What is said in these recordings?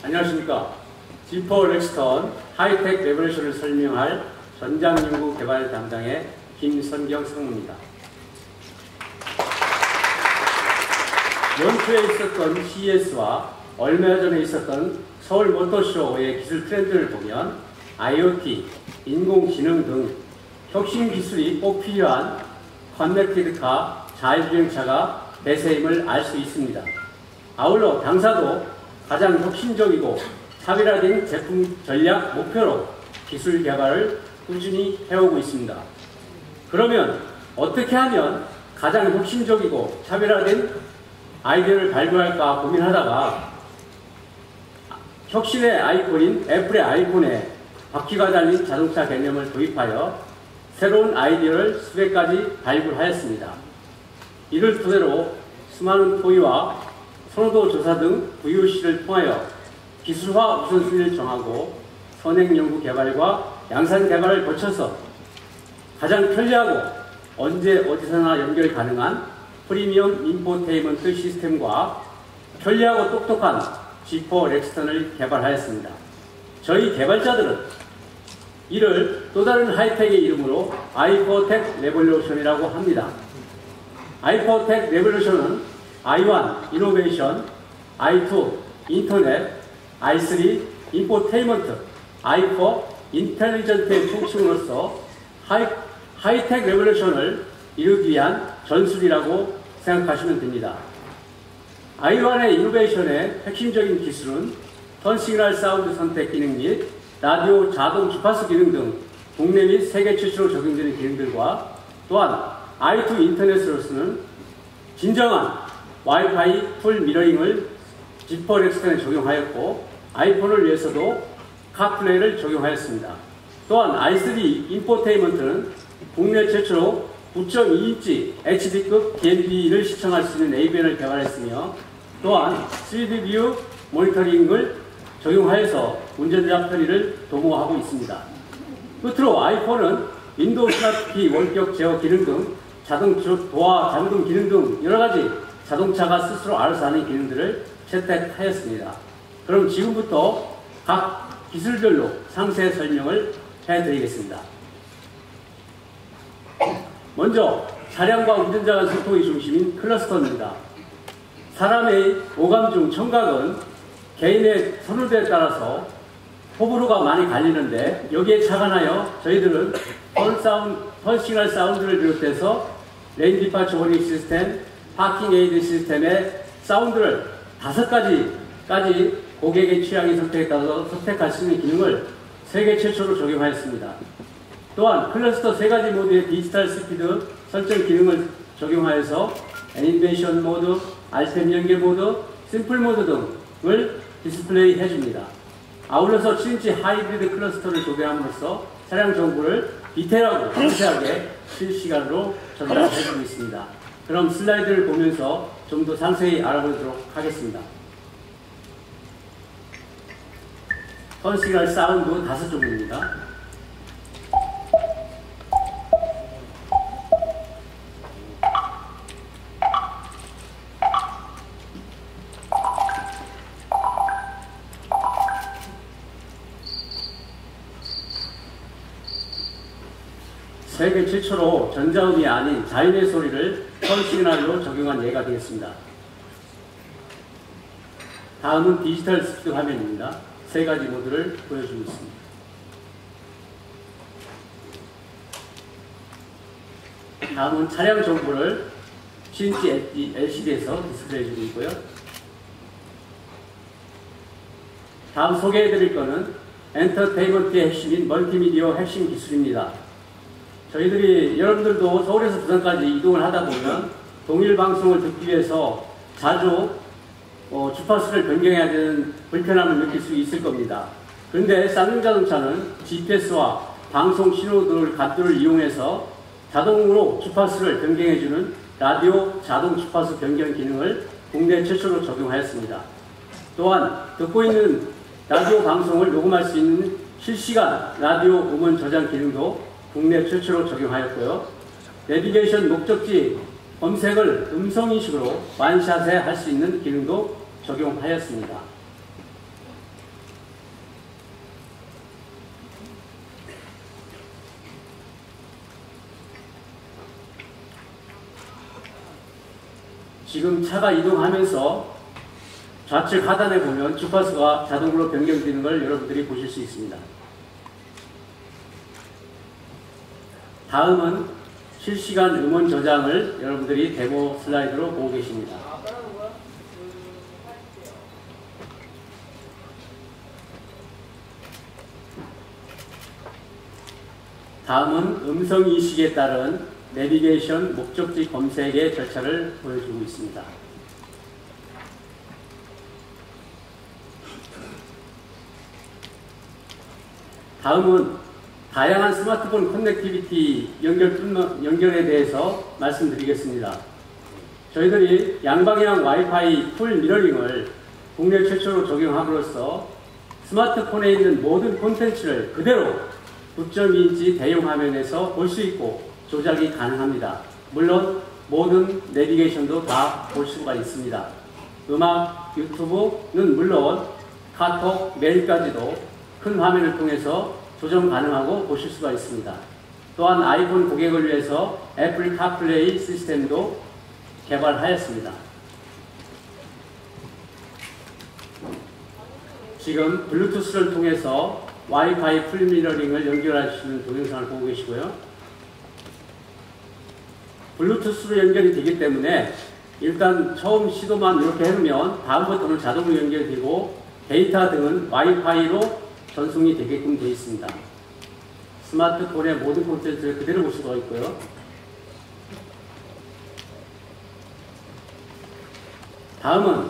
안녕하십니까. 지퍼 렉스턴 하이텍 레볼루션을 설명할 전장연구 개발 담당의 김선경 상무입니다. 연초에 있었던 CES와 얼마 전에 있었던 서울 모터쇼의 기술 트렌드를 보면 IoT, 인공지능 등 혁신 기술이 꼭 필요한 커넥티드카, 자율주행차가 대세임을 알 수 있습니다. 아울러 당사도 가장 혁신적이고 차별화된 제품 전략 목표로 기술 개발을 꾸준히 해오고 있습니다. 그러면 어떻게 하면 가장 혁신적이고 차별화된 아이디어를 발굴할까 고민하다가 혁신의 아이콘인 애플의 아이콘에 바퀴가 달린 자동차 개념을 도입하여 새로운 아이디어를 수백 가지 발굴하였습니다. 이를 토대로 수많은 토의와 선호도 조사 등 VOC를 통하여 기술화 우선순위를 정하고 선행 연구 개발과 양산 개발을 거쳐서 가장 편리하고 언제 어디서나 연결 가능한 프리미엄 인포테인먼트 시스템과 편리하고 똑똑한 지퍼 렉스턴을 개발하였습니다. 저희 개발자들은 이를 또 다른 하이텍의 이름으로 i4텍 레볼루션이라고 합니다. i4텍 레볼루션은 i1 이노베이션, i2 인터넷, i3 인포테인먼트, i4 인텔리전트의 총칭으로서 하이텍 레볼루션을 이루기 위한 전술이라고 생각하시면 됩니다. i1의 이노베이션의 핵심적인 기술은 턴시그널 사운드 선택 기능 및 라디오 자동 주파수 기능 등 국내 및 세계 최초로 적용되는 기능들과 또한 i2 인터넷으로서는 진정한 와이파이 풀 미러링을 지퍼 렉스턴에 적용하였고 아이폰을 위해서도 카플레이를 적용하였습니다. 또한 i3 인포테인먼트는 국내 최초로 9.2인치 HD급 DMB를 시청할 수 있는 AVN을 개발했으며 또한 3D 뷰 모니터링을 적용하여서 운전자 편의를 도모하고 있습니다. 끝으로 i4는 윈도우 스마트키 원격 제어 기능 등 자동 도화 잠금 기능 등 여러가지 자동차가 스스로 알아서 하는 기능들을 채택하였습니다. 그럼 지금부터 각 기술별로 상세 설명을 해드리겠습니다. 먼저 차량과 운전자 간 소통의 중심인 클러스터입니다. 사람의 오감 중 청각은 개인의 선호도에 따라서 호불호가 많이 갈리는데 여기에 착안하여 저희들은 턴 시그널 사운드를 비롯해서 레인 디파처 워닝 시스템, 파킹 에이드 시스템의 사운드를 5가지까지 고객의 취향의 선택에 따라서 선택할 수 있는 기능을 세계 최초로 적용하였습니다. 또한 클러스터 3가지 모드의 디지털 스피드 설정 기능을 적용하여서 애니메이션 모드, RPM 연계 모드, 심플 모드 등을 디스플레이 해줍니다. 아울러서 7인치 하이브리드 클러스터를 조경함으로써 차량 정보를 디테일하고 상세하게 실시간으로 전달해주고 있습니다. 그럼 슬라이드를 보면서 좀 더 상세히 알아보도록 하겠습니다. 턴 시그널 사운드 5종류입니다. 세계 최초로 전자음이 아닌 자연의 소리를 턴 시그널로 적용한 예가 되겠습니다. 다음은 디지털 스피드 화면입니다. 3가지 모드를 보여주고 있습니다. 다음은 차량 정보를 7인치 LCD에서 디스플레이해주고 있고요. 다음 소개해드릴 것은 엔터테인먼트의 핵심인 멀티미디어 핵심 기술입니다. 저희들이 여러분들도 서울에서 부산까지 이동을 하다 보면 동일 방송을 듣기 위해서 자주 주파수를 변경해야 되는 불편함을 느낄 수 있을 겁니다. 그런데 쌍용 자동차는 GPS와 방송 신호들 각도를 이용해서 자동으로 주파수를 변경해주는 라디오 자동 주파수 변경 기능을 국내 최초로 적용하였습니다. 또한 듣고 있는 라디오 방송을 녹음할 수 있는 실시간 라디오 음원 저장 기능도 국내 최초로 적용하였고요. 내비게이션 목적지 검색을 음성인식으로 완샷에 할 수 있는 기능도 적용하였습니다. 지금 차가 이동하면서 좌측 하단에 보면 주파수가 자동으로 변경되는 걸 여러분들이 보실 수 있습니다. 다음은 실시간 음원 저장을 여러분들이 데모 슬라이드로 보고 계십니다. 다음은 음성인식에 따른 내비게이션 목적지 검색의 절차를 보여주고 있습니다. 다음은 다양한 스마트폰 커넥티비티 연결에 대해서 말씀드리겠습니다. 저희들이 양방향 와이파이 풀 미러링을 국내 최초로 적용함으로써 스마트폰에 있는 모든 콘텐츠를 그대로 9.2인치 대형 화면에서 볼 수 있고 조작이 가능합니다. 물론 모든 내비게이션도 다 볼 수가 있습니다. 음악, 유튜브는 물론 카톡, 메일까지도 큰 화면을 통해서 조정 가능하고 보실 수가 있습니다. 또한 아이폰 고객을 위해서 애플 카플레이 시스템도 개발하였습니다. 지금 블루투스를 통해서 와이파이 풀미러링을 연결하시는 동영상을 보고 계시고요. 블루투스로 연결이 되기 때문에 일단 처음 시도만 이렇게 해놓으면 다음부터는 자동으로 연결되고 데이터 등은 와이파이로 전송이 되게끔 되어 있습니다. 스마트폰의 모든 콘텐츠를 그대로 볼 수가 있고요. 다음은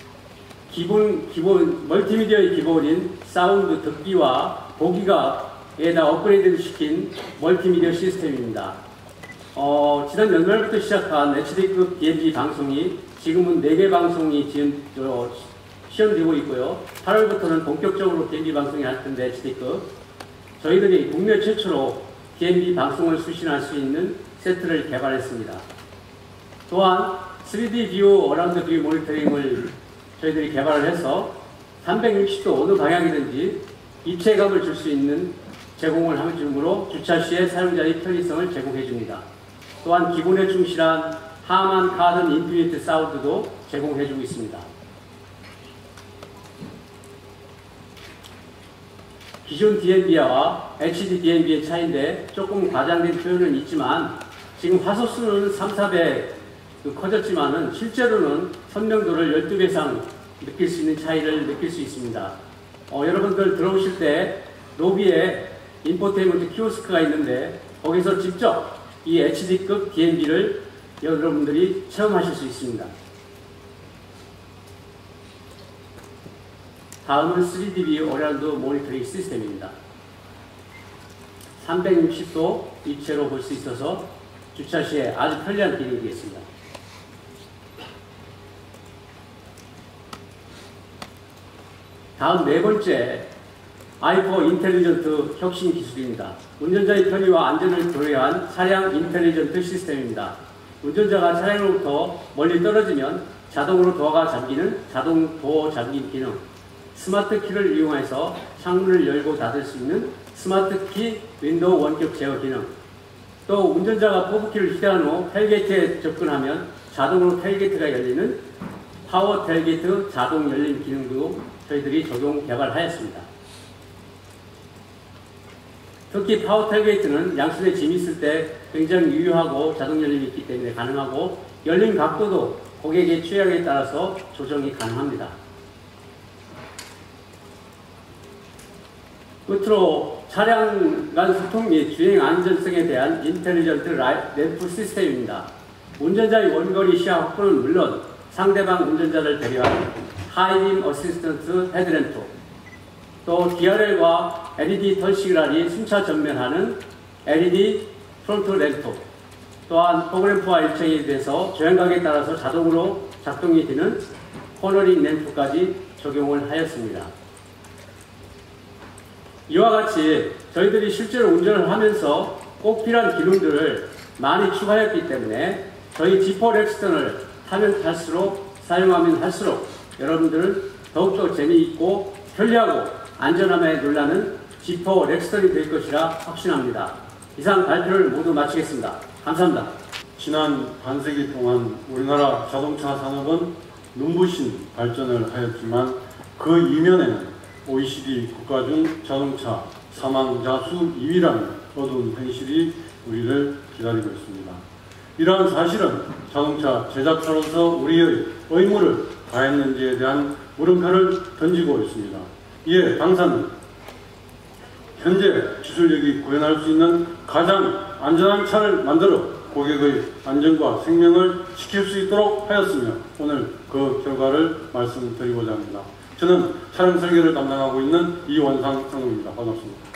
기본 멀티미디어의 기본인 사운드 듣기와 보기가에다 업그레이드를 시킨 멀티미디어 시스템입니다. 지난 연말부터 시작한 HD급 DMB 방송이 지금은 4개 방송이 지금 시연되고 있고요. 8월부터는 본격적으로 DMB 방송이 할 텐데 HD급. 저희들이 국내 최초로 DMB 방송을 수신할 수 있는 세트를 개발했습니다. 또한 3D 뷰 어라운드 뷰 모니터링을 저희들이 개발을 해서 360도 어느 방향이든지 입체감을 줄 수 있는 제공을 하는 중으로 주차 시에 사용자의 편의성을 제공해 줍니다. 또한 기본에 충실한 하만 카든 인피니트 사운드도 제공해 주고 있습니다. 기존 DMB와 HD DMB의 차이인데 조금 과장된 표현은 있지만 지금 화소수는 3, 4배 커졌지만은 실제로는 선명도를 12배 이상 느낄 수 있는 차이를 느낄 수 있습니다. 여러분들 들어오실 때 로비에 인포테인먼트 키오스크가 있는데 거기서 직접 이 HD급 DMB를 여러분들이 체험하실 수 있습니다. 다음은 3DB 어라운드 모니터링 시스템입니다. 360도 입체로 볼 수 있어서 주차 시에 아주 편리한 기능이 되겠습니다. 다음 4번째, i4 인텔리전트 혁신 기술입니다. 운전자의 편의와 안전을 고려한 차량 인텔리전트 시스템입니다. 운전자가 차량으로부터 멀리 떨어지면 자동으로 도어가 잠기는 자동 도어 잠김 기능, 스마트 키를 이용해서 창문을 열고 닫을 수 있는 스마트 키 윈도우 원격 제어 기능, 또 운전자가 포브키를 휴대한 후 텔게이트에 접근하면 자동으로 텔게이트가 열리는 파워 텔게이트 자동 열림 기능도 저희들이 적용 개발하였습니다. 특히 파워 텔게이트는 양손에 짐이 있을 때 굉장히 유효하고 자동 열림이 있기 때문에 가능하고 열림 각도도 고객의 취향에 따라서 조정이 가능합니다. 끝으로 차량 간 소통 및 주행 안전성에 대한 인텔리전트 램프 시스템입니다. 운전자의 원거리 시야 확보는 물론 상대방 운전자를 배려한 하이빔 어시스턴트 헤드램프, 또 DRL과 LED 턴시그널이 순차 전면하는 LED 프론트 램프, 또한 프로그램프와 일체에 대해서 조향각에 따라서 자동으로 작동이 되는 코너링 램프까지 적용을 하였습니다. 이와 같이 저희들이 실제로 운전을 하면서 꼭 필요한 기능들을 많이 추가했기 때문에 저희 지퍼 렉스턴을 타면 탈수록 사용하면 할수록 여러분들은 더욱더 재미있고 편리하고 안전함에 놀라는 지퍼 렉스턴이 될 것이라 확신합니다. 이상 발표를 모두 마치겠습니다. 감사합니다. 지난 반세기 동안 우리나라 자동차 산업은 눈부신 발전을 하였지만 그 이면에는 OECD 국가 중 자동차 사망자 수 2위라는 어두운 현실이 우리를 기다리고 있습니다. 이러한 사실은 자동차 제작사로서 우리의 의무를 다했는지에 대한 물음표를 던지고 있습니다. 이에 당사는 현재 기술력이 구현할 수 있는 가장 안전한 차를 만들어 고객의 안전과 생명을 지킬 수 있도록 하였으며 오늘 그 결과를 말씀드리고자 합니다. 저는 차량 설계를 담당하고 있는 이원상 상무입니다. 반갑습니다.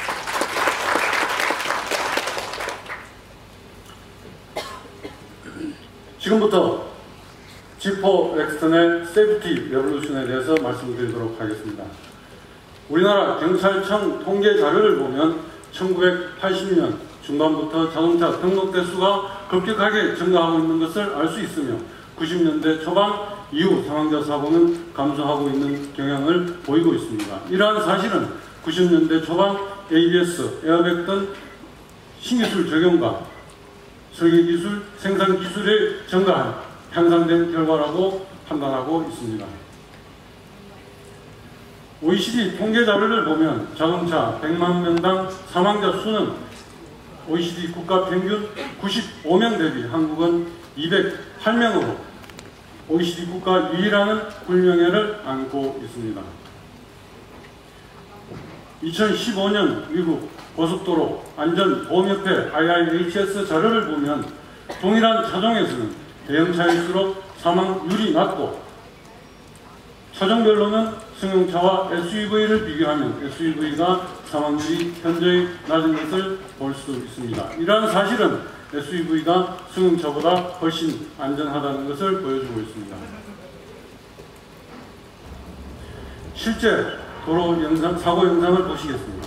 지금부터 G4 엑스턴의 세이프티 레볼루션에 대해서 말씀드리도록 하겠습니다. 우리나라 경찰청 통계 자료를 보면 1980년 중반부터 자동차 등록 대수가 급격하게 증가하고 있는 것을 알 수 있으며 90년대 초반 이후 사망자 사고는 감소하고 있는 경향을 보이고 있습니다. 이러한 사실은 90년대 초반 ABS, 에어백 등 신기술 적용과 설계기술, 생산기술의 증가한 향상된 결과라고 판단하고 있습니다. OECD 통계 자료를 보면 자동차 100만 명당 사망자 수는 OECD 국가 평균 95명 대비 한국은 208명으로 OECD 국가 유일하는 굴명예를 안고 있습니다. 2015년 미국 고속도로 안전보험협회 IIHS 자료를 보면 동일한 차종에서는 대형차일수록 사망률이 낮고 차종별로는 승용차와 SUV를 비교하면 SUV가 사망률이 현저히 낮은 것을 볼 수 있습니다. 이러한 사실은 SUV가 승용차보다 훨씬 안전하다는 것을 보여주고 있습니다. 실제 도로 사고 영상을 보시겠습니다.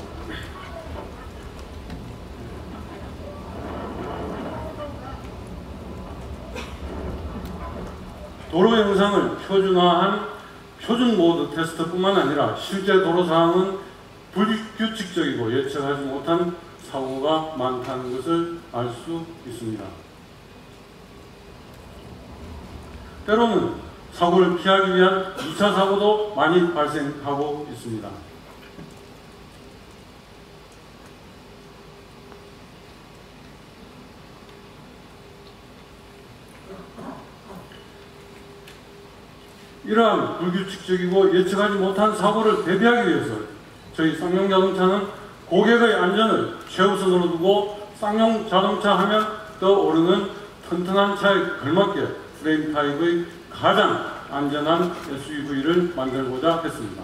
도로 영상을 표준화한 표준 모드 테스트뿐만 아니라 실제 도로 상황은 불규칙적이고 예측하지 못한 사고가 많다는 것을 알 수 있습니다. 때로는 사고를 피하기 위한 2차 사고도 많이 발생하고 있습니다. 이러한 불규칙적이고 예측하지 못한 사고를 대비하기 위해서 저희 쌍용자동차는 고객의 안전을 최우선으로 두고 쌍용자동차 하면 떠오르는 튼튼한 차에 걸맞게 프레임 타입의 가장 안전한 SUV를 만들고자 했습니다.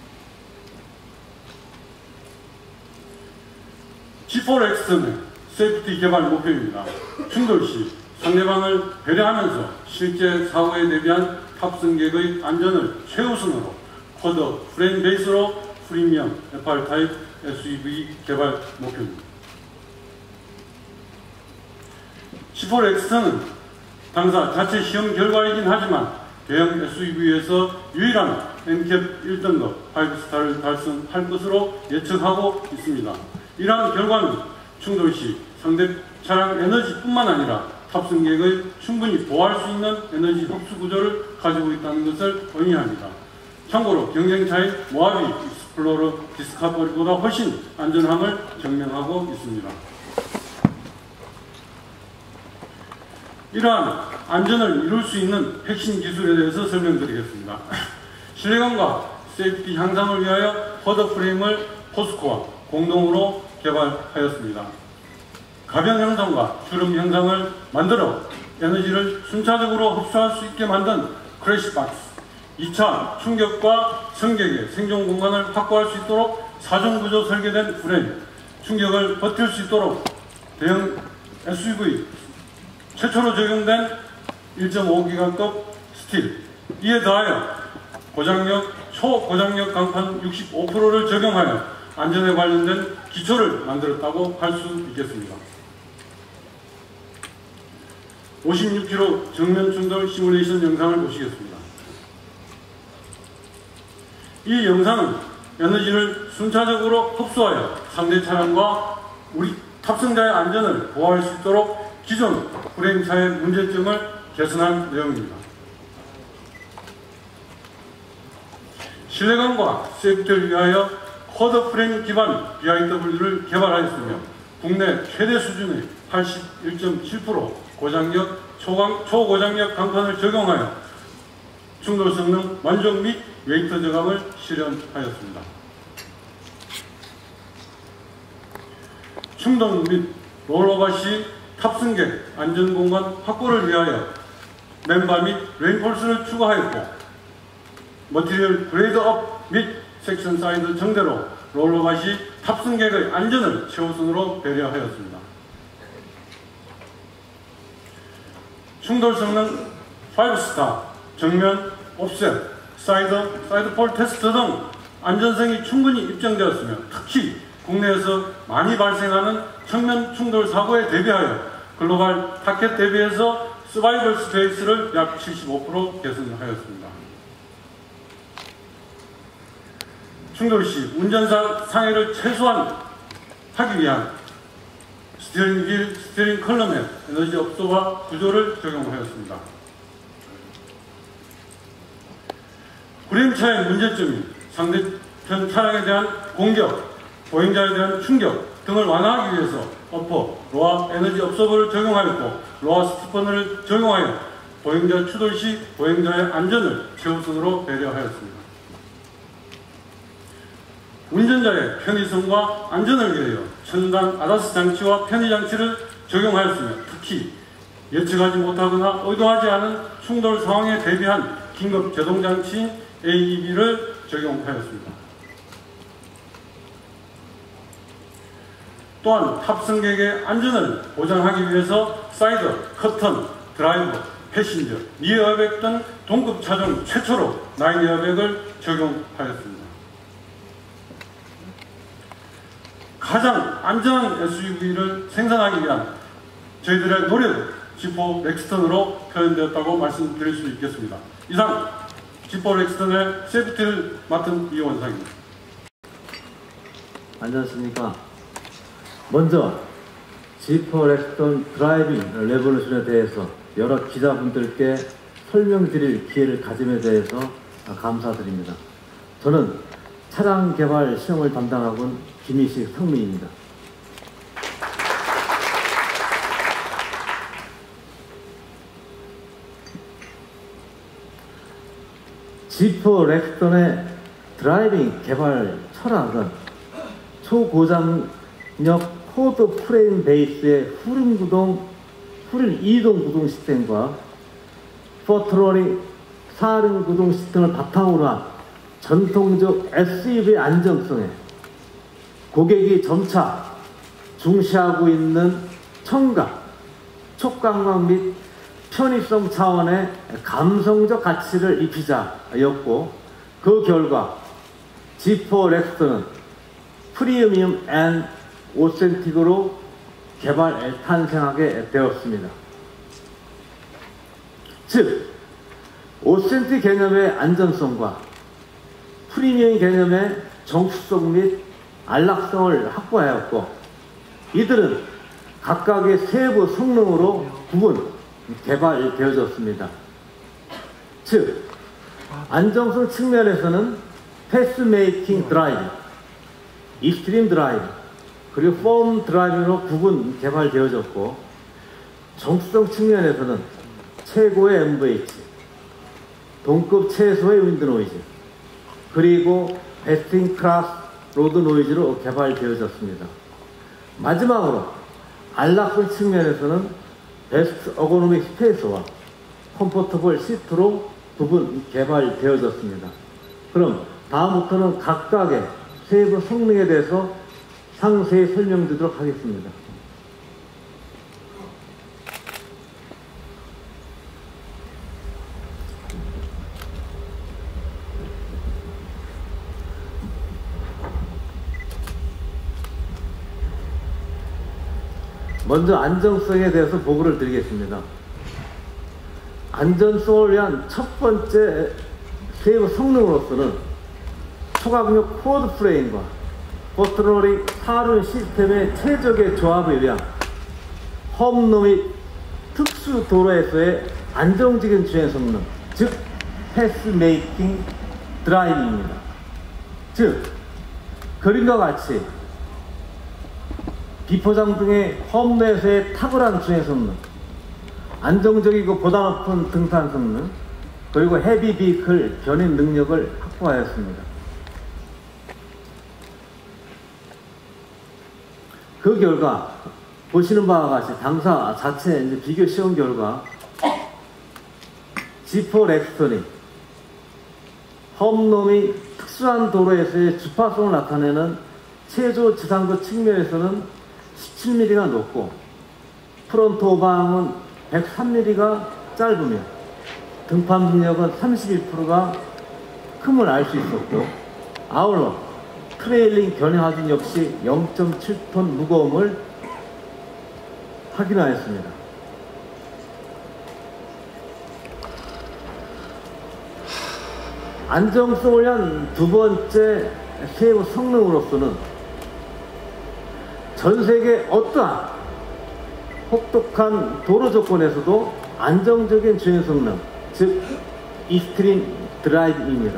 G4 엑스턴의 세이프티 개발 목표입니다. 충돌 시 상대방을 배려하면서 실제 사고에 대비한 탑승객의 안전을 최우선으로 쿼드 프레임 베이스로 프리미엄 FR 타입 SUV 개발 목표입니다. G4 엑스턴은 당사 자체 시험 결과이긴 하지만 대형 SUV에서 유일한 NCAP 1등급 5스타를 달성할 것으로 예측하고 있습니다. 이러한 결과는 충돌 시 상대 차량 에너지뿐만 아니라 탑승객을 충분히 보호할 수 있는 에너지 흡수 구조를 가지고 있다는 것을 의미합니다. 참고로 경쟁차인 모하비 익스플로러 디스커버리보다 훨씬 안전함을 증명하고 있습니다. 이러한 안전을 이룰 수 있는 핵심 기술에 대해서 설명드리겠습니다. 실내감과 세이프티 향상을 위하여 쿼드 프레임을 포스코와 공동으로 개발하였습니다. 가변 형상과 주름 형상을 만들어 에너지를 순차적으로 흡수할 수 있게 만든 크래시박스, 2차 충격과 승객의 생존 공간을 확보할 수 있도록 4중 구조 설계된 프레임, 충격을 버틸 수 있도록 대형 SUV 최초로 적용된 1.5기가급 스틸, 이에 더하여 초고장력 강판 65%를 적용하여 안전에 관련된 기초를 만들었다고 할 수 있겠습니다. 56km 정면 충돌 시뮬레이션 영상을 보시겠습니다. 이 영상은 에너지를 순차적으로 흡수하여 상대 차량과 우리 탑승자의 안전을 보호할 수 있도록 기존 프레임차의 문제점을 개선한 내용입니다. 신뢰감과 세이프티를 위하여 쿼드 프레임 기반 BIW를 개발하였으며 국내 최대 수준의 81.7% 고장력, 초고장력 강판을 적용하여 충돌 성능 만족 및 웨이트 저감을 실현하였습니다. 충돌 및 롤오버 시 탑승객 안전공간 확보를 위하여 맨바 및 레인폴스를 추가하였고 머티리얼 그레이드업 및 섹션 사이드 정대로 롤오버 시 탑승객의 안전을 최우선으로 배려하였습니다. 충돌 성능 5스타, 정면, 옵셋, 사이드폴 테스트 등 안전성이 충분히 입증되었으며 특히 국내에서 많이 발생하는 측면 충돌 사고에 대비하여 글로벌 타켓 대비해서 서바이벌 스페이스를 약 75% 개선하였습니다. 충돌 시 운전사 상해를 최소화하기 위한 스티어링 휠, 스티어링 컬럼에 에너지 업소와 구조를 적용하였습니다. 프레임차의 문제점이 상대편 차량에 대한 공격, 보행자에 대한 충격 등을 완화하기 위해서 어퍼, 로아 에너지 업소버를 적용하였고 로아 스티퍼너를 적용하여 보행자 추돌 시 보행자의 안전을 최우선으로 배려하였습니다. 운전자의 편의성과 안전을 위하여 첨단 아다스 장치와 편의 장치를 적용하였으며 특히 예측하지 못하거나 의도하지 않은 충돌 상황에 대비한 긴급 제동 장치인 AEB를 적용하였습니다. 또한 탑승객의 안전을 보장하기 위해서 사이드, 커튼, 드라이버, 패신저, 리어 에어백 등 동급 차종 최초로 9 에어백을 적용하였습니다. 가장 안전한 SUV를 생산하기 위한 저희들의 노력은 지포 렉스턴으로 표현되었다고 말씀드릴 수 있겠습니다. 이상 지포 렉스턴의 세이프티를 맡은 이원상입니다. 안녕하십니까. 먼저 지포 렉스턴 드라이빙 레볼루션에 대해서 여러 기자분들께 설명드릴 기회를 가짐에 대해서 감사드립니다. 저는 차량 개발 시험을 담당하고 있는 김희식 성민입니다. 지포 렉스턴의 드라이빙 개발 철학은 초고장력 코드 프레임 베이스의 후륜 이동 구동 시스템과 포트롤이 사륜 구동 시스템을 바탕으로 한 전통적 SUV 안정성에 고객이 점차 중시하고 있는 청각, 촉감각 및 편의성 차원의 감성적 가치를 입히자였고 그 결과 지포 렉스턴은 프리미엄 앤 오센틱으로 탄생하게 되었습니다. 즉, 오센틱 개념의 안전성과 프리미엄 개념의 정수성 및 안락성을 확보하였고 이들은 각각의 세부 성능으로 개발되어졌습니다. 즉, 안정성 측면에서는 패스메이킹 드라이브, 익스트림 드라이브, 그리고 폼 드라이브로 개발되어졌고 정수성 측면에서는 최고의 MVH, 동급 최소의 윈드 노이즈, 그리고 베스트 인 클래스 로드 노이즈로 개발되어졌습니다. 마지막으로 안락성 측면에서는 베스트 어고노믹 스페이스와 컴포터블 시트로 개발되어졌습니다. 그럼 다음부터는 각각의 세부 성능에 대해서 상세히 설명드리도록 하겠습니다. 먼저 안정성에 대해서 보고를 드리겠습니다. 안전성을 위한 첫 번째 세부 성능으로서는 초강력 쿼드 프레임과 포트롤이 사륜 시스템의 최적의 조합에 의한 홈로 및 특수 도로에서의 안정적인 주행 성능, 즉 패스메이킹 드라이브입니다. 즉 그림과 같이 비포장 등의 험로에서의 탁월한 주행 성능, 안정적이고 보다 높은 등산 성능, 그리고 헤비 비클 견인 능력을 확보하였습니다. 그 결과 보시는 바와 같이 당사 자체 이제 비교 시험 결과 G4 렉스턴이 험로 및 특수한 도로에서의 주파성을 나타내는 최저 지상급 측면에서는 17mm가 높고 프론트 오방은 103mm가 짧으며 등판 능력은 31%가 큼을 알 수 있었고, 아울러 트레일링 견인 하중 역시 0.7톤 무거움을 확인하였습니다. 안정성을 위한 두 번째 세부 성능으로서는 전 세계 어떠한 혹독한 도로 조건에서도 안정적인 주행 성능, 즉 익스트림 드라이브입니다.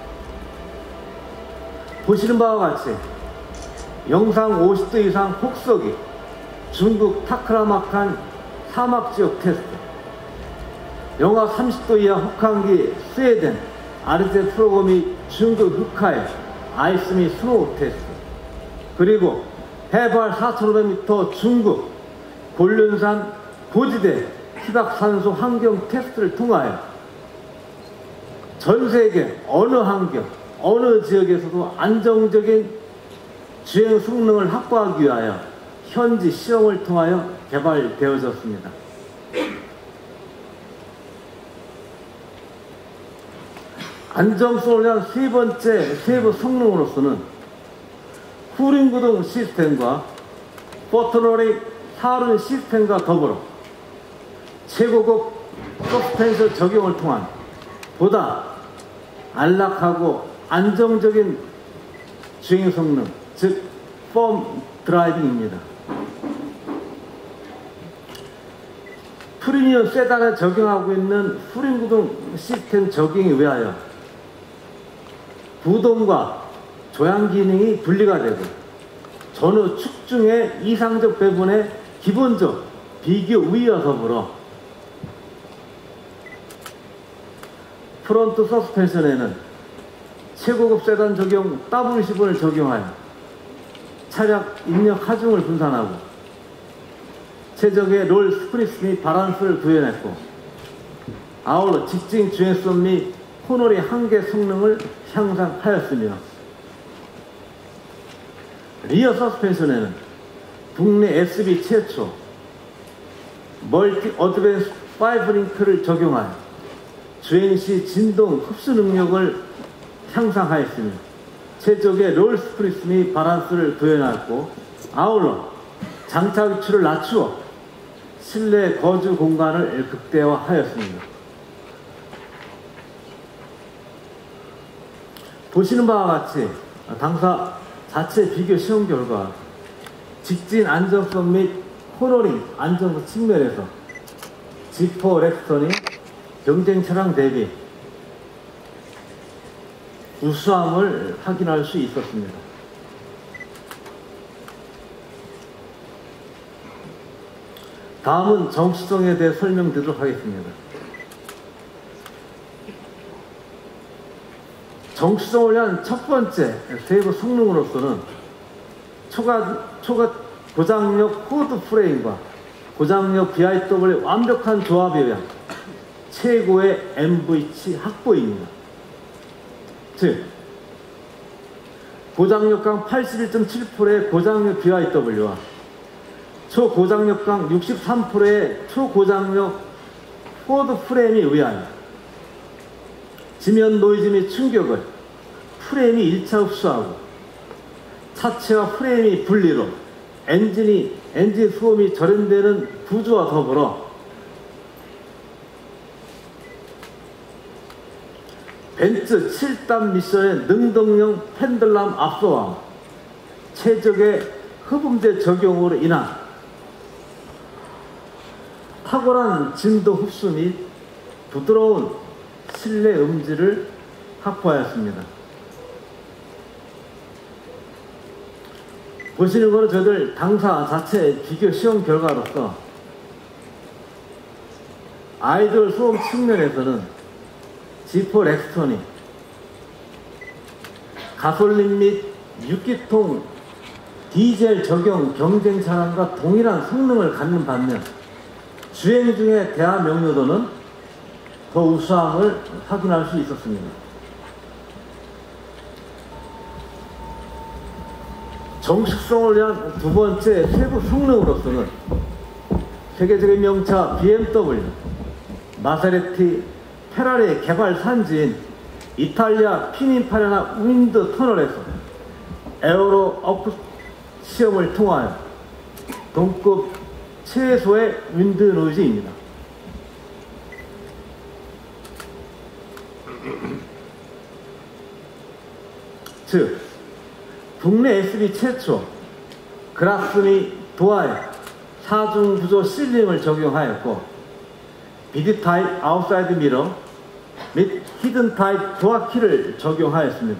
보시는 바와 같이 영상 50도 이상 폭석이 중국 타크라마칸 사막지역 테스트, 영하 30도 이하 혹한기 스웨덴 아르제 프로거 및 중국 흑하의 아이스 및 스노우 테스트, 그리고 해발 4,500m 중국 곤륜산 고지대 희박산소 환경 테스트를 통하여 전 세계 어느 환경, 어느 지역에서도 안정적인 주행 성능을 확보하기 위하여 현지 시험을 통하여 개발되어졌습니다. 안정성을 위한 세 번째 세부 성능으로서는 후륜구동 시스템과 포트로리 하륜 시스템과 더불어 최고급 서스펜션 적용을 통한 보다 안락하고 안정적인 주행 성능, 즉 펌 드라이빙입니다. 프리미엄 세단에 적용하고 있는 후륜구동 시스템 적용에 의하여 구동과 조향 기능이 분리가 되고 전후 축중의 이상적 배분의 기본적 비교 우위와 더불어 프론트 서스펜션에는 최고급 세단 적용 W10을 적용하여 차량 입력 하중을 분산하고 최적의 롤 스프리스 및 바란스를 구현했고, 아울러 직진 주행성 및 코너리 한계 성능을 향상하였으며, 리어 서스펜션에는 국내 SB 최초 멀티 어드밴스 5링크를 적용하여 주행시 진동 흡수 능력을 향상하였으며 최적의 롤 스프리스 및 바란스를 구현하였고, 아울러 장착 위치를 낮추어 실내 거주 공간을 극대화하였습니다. 보시는 바와 같이 당사 자체 비교 시험 결과 직진 안정성 및 코너링 안정성 측면에서 G4 렉스턴이 경쟁 차량 대비 우수함을 확인할 수 있었습니다. 다음은 정수성에 대해 설명드리도록 하겠습니다. 정수성을 위한 첫 번째 세부 성능으로서는 초가 고장력 코드 프레임과 고장력 BIW의 완벽한 조합에 의한 최고의 MVH 확보입니다. 즉, 고장력강 81.7%의 고장력 BIW와 초고장력강 63%의 초고장력 코드 프레임에 의하여 지면 노이즈 및 충격을 프레임이 1차 흡수하고 차체와 프레임이 분리로 엔진 소음이 절연되는 구조와 더불어 벤츠 7단 미션의 능동형 펜들람 압소와 최적의 흡음재 적용으로 인한 탁월한 진도 흡수 및 부드러운 실내 음질을 확보하였습니다. 보시는 거는 저희들 당사 자체 비교 시험 결과로서 아이돌 소음 측면에서는 지포 렉스턴이 가솔린 및 6기통 디젤 적용 경쟁 차량과 동일한 성능을 갖는 반면 주행 중의 대화 명료도는 더 우수함을 확인할 수 있었습니다. 정식성을 위한 두 번째 세부 성능으로서는 세계적인 명차 BMW, 마세라티, 페라리의 개발 산지인 이탈리아 피닌파레나 윈드 터널에서 에어로 어프 시험을 통하여 동급 최소의 윈드 노이즈입니다. 즉, 국내 SB 최초 그라스미 도어에 4중 구조 실링을 적용하였고 비디 타입 아웃사이드 미러 및 히든 타입 도어 키를 적용하였습니다.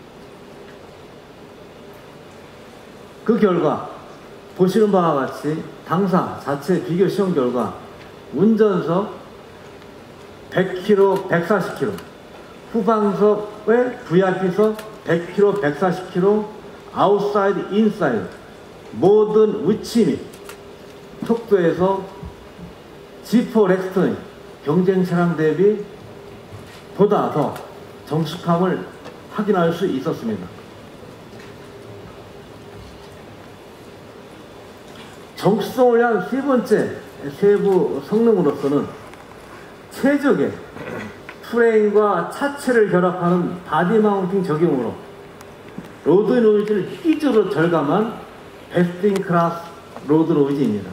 그 결과 보시는 바와 같이 당사 자체 비교 시험 결과 운전석 100km, 140km, 후방석의 VIP석 100km, 140km, 아웃사이드, 인사이드 모든 위치 및 속도에서 지포 렉스턴이 경쟁 차량 대비 보다 더 정숙함을 확인할 수 있었습니다. 정숙성을 위한 세 번째 세부 성능으로서는 최적의 프레임과 차체를 결합하는 바디 마운팅 적용으로 로드 노이즈를 희주로 절감한 베스트 인 클래스 로드 노이즈입니다.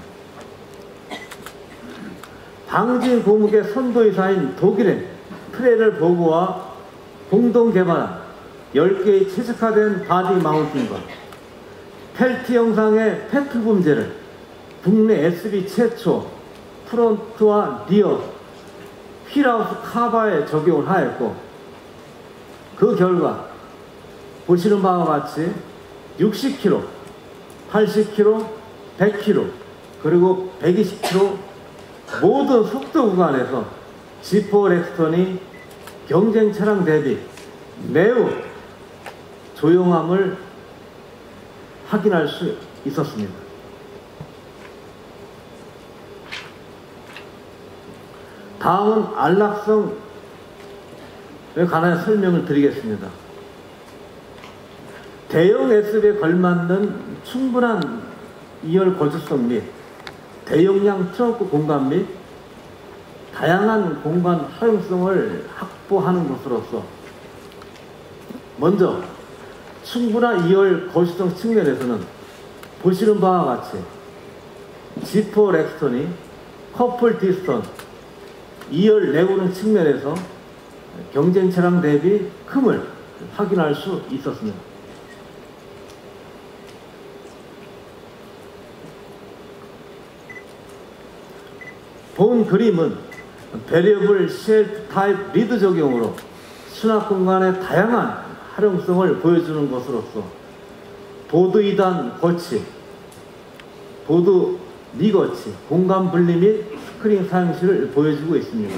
방진 고무계 선도이사인 독일의 트레일 보고와 공동 개발한 10개의 최적화된 바디 마운팅과 펠트 형상의 페트 붐제를 국내 SB 최초 프론트와 리어 휠하우스 카바에 적용을 하였고 그 결과 보시는 바와 같이 60km, 80km, 100km 그리고 120km 모든 속도 구간에서 지포 렉스턴이 경쟁 차량 대비 매우 조용함을 확인할 수 있었습니다. 다음은 안락성에 관한 설명을 드리겠습니다. 대형 SUV에 걸맞는 충분한 2열 거주성 및 대용량 트렁크 공간 및 다양한 공간 활용성을 확보하는 것으로서 먼저 충분한 2열 거주성 측면에서는 보시는 바와 같이 지포 렉스턴이 커플 디스턴 2열 내구능 측면에서 경쟁 차량 대비 큼을 확인할 수 있었습니다. 본 그림은 베리어블 쉘프 타입 리드 적용으로 수납 공간의 다양한 활용성을 보여주는 것으로서 보드 2단 거치, 보드 리거치, 공간 분리 및 스크린 사용실을 보여주고 있습니다.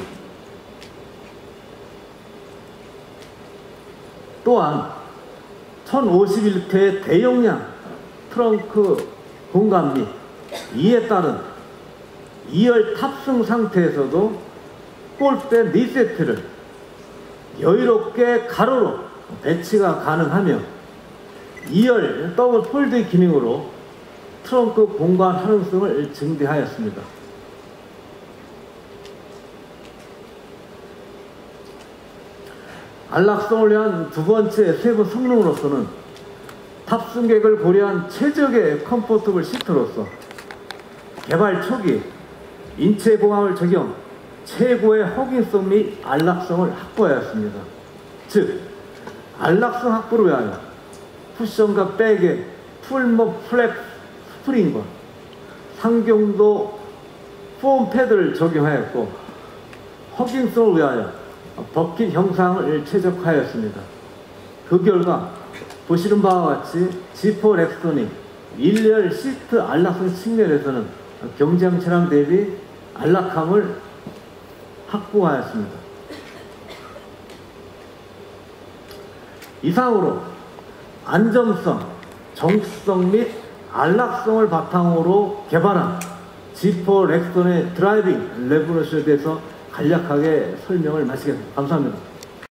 또한 1051리터의 대용량 트렁크 공간 및 이에 따른 2열 탑승 상태에서도 골대 4세트를 여유롭게 가로로 배치가 가능하며 2열 더블 폴드 기능으로 트렁크 공간 활용성을 증대하였습니다. 안락성을 위한 두 번째 세부 성능으로서는 탑승객을 고려한 최적의 컴포터블 시트로서 개발 초기 인체 공학을 적용 최고의 허기성 및 안락성을 확보하였습니다. 즉 안락성 확보를 위하여 쿠션과 백의 풀머 플랩 스프링과 상경도 폼 패드를 적용하였고 허깅성을 위하여 버킷 형상을 최적화하였습니다. 그 결과 보시는 바와 같이 지퍼 렉스턴이 1열 시트 안락성 측면에서는 경쟁 차량 대비 안락함을 확보하였습니다. 이상으로 안정성, 정수성 및 안락성을 바탕으로 개발한 지퍼 렉스턴의 드라이빙 레볼루션에 대해서 간략하게 설명을 마치겠습니다. 감사합니다.